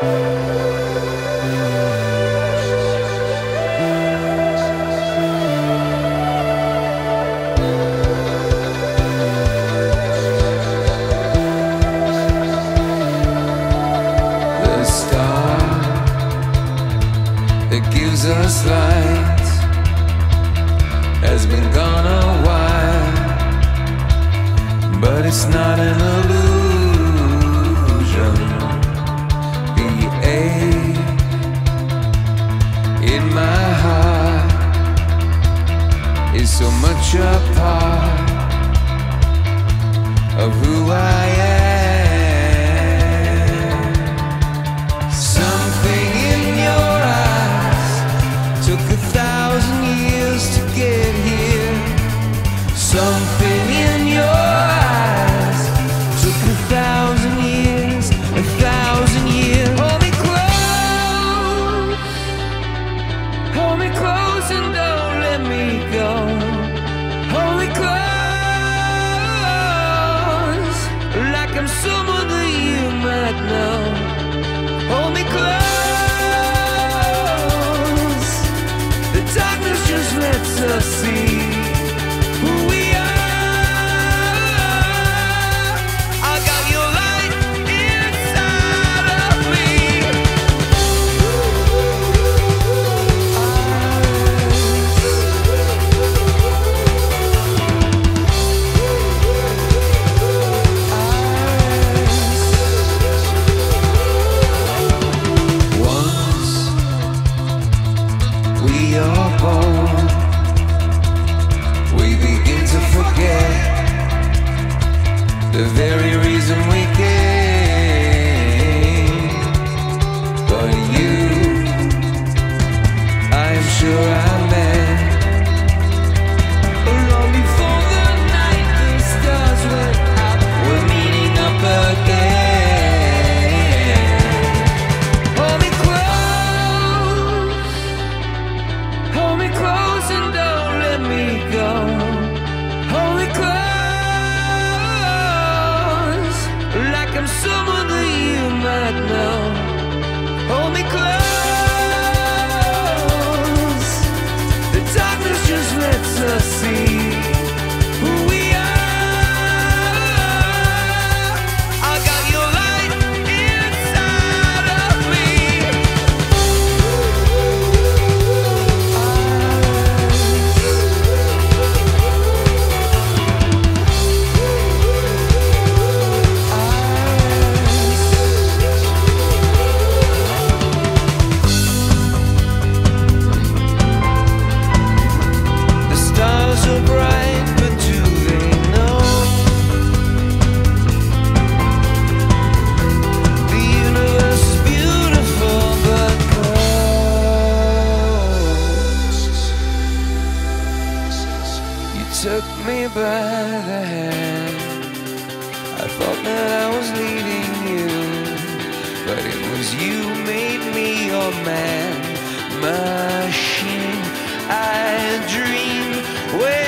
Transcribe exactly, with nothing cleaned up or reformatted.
Us light has been gone a while, but it's not an illusion. The ache in my heart is so much a part of who I am. Something in your eyes took a thousand years to get here. Something in your eyes took a thousand years, a thousand years. Hold me close, hold me close and don't let me go. Hold me close, like I'm someone that you might know. Hold me close. Darkness just lets us see who we are. I got your light inside of me. Once we are born, we begin to forget the very reason we came. But you, I am sure I met long before the night the stars went out. We're meeting up again. Hold me close, hold me close and don't let me go. Hold me close, like I'm someone that you might know. Hold me close, the darkness just lets us see who we are. I got your light inside of me. The stars are bright, but do they know the universe is beautiful but cold? You took me by the hand. I thought that I was leading you, but it was you made me your man machine. I dream. Where